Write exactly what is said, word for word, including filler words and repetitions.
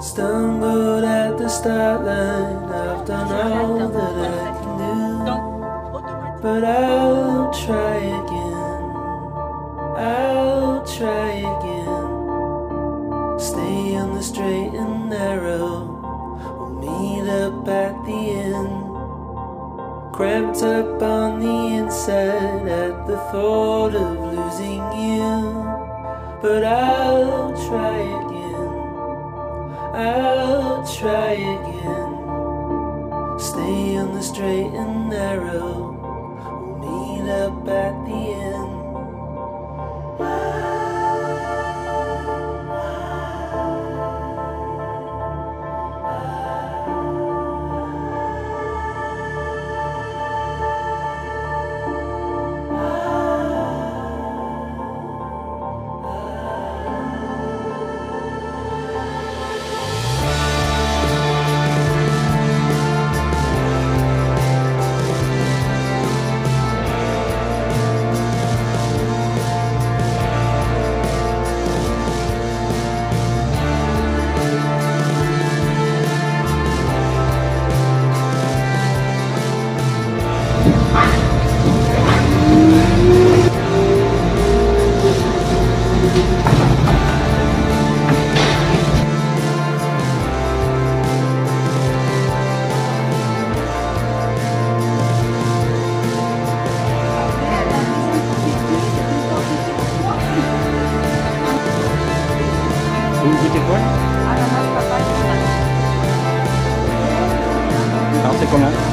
Stumbled at the start line, I've done all that I can do, but I'll try again, I'll try again. Stay on the straight and narrow, we'll meet up at the end. Cramped up on the inside at the thought of losing you, but I'll try again, I'll try again. Stay on the straight and narrow, we'll meet up at the end. Vous goûtez quoi? Alors moi je peux pas. Alors c'est comment?